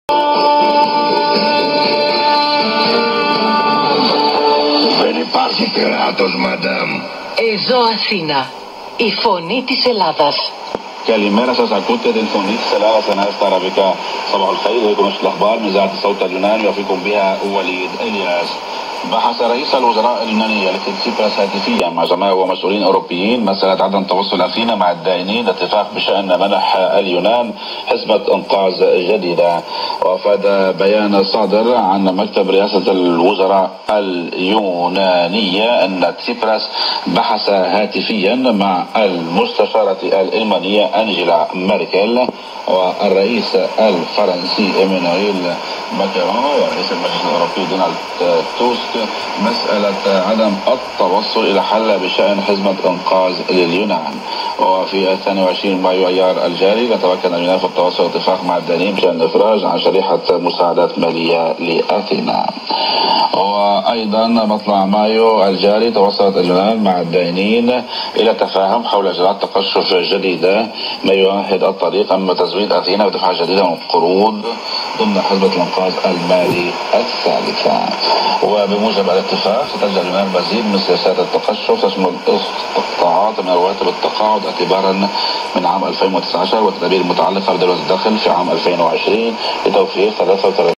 Δεν υπάρχει κράτος, μαντάμ. Εζώ Αθήνα, η φωνή της Ελλάδας. Καλημέρα σας, ακούτε την φωνή της Ελλάδας أنا στα αραβικά. صباح الخير، إليكم نشرة الأخبار من إذاعة صوت اليونان يوفيكم بها وليد إلياس. بحث رئيس الوزراء اليوناني اليكسيس تسيبراس هاتفيا مع زملاء ومسؤولين أوروبيين مسألة عدم توصل أثينا مع الدائنين اتفاق بشأن منح اليونان حزمة إنقاذ جديدة. وأفاد بيان صادر عن مكتب رئاسة الوزراء اليونانية أن تسيبراس بحث هاتفيا مع المستشارة الألمانية أنجيلا ميركل والرئيس الفرنسي إيمانويل ماكرون ورئيس المجلس الأوروبي دونالد توسك مسألة عدم التوصل إلى حل بشأن حزمة إنقاذ لليونان. وفي 22 مايو أيار الجاري تمكن اليونان في التوصل اتفاق مع الدائنين بشأن الإفراج عن شريحة مساعدات مالية لأثينا. وأيضا مطلع مايو الجاري توصلت اليونان مع الدائنين إلى تفاهم حول إجراءات تقشف جديدة ما يمهد الطريق أمام تزويد أثينا بدفعة جديدة من القروض ضمن حزمة الإنقاذ المالي الثالثة. وبموجب الاتفاق ستلجأ اليونان مزيد من سياسات التقشف تشمل استقطاعات من رواتب التقاعد اعتبارا من عام 2019 والتدابير المتعلقة بدولة الدخل في عام 2020 لتوفير 33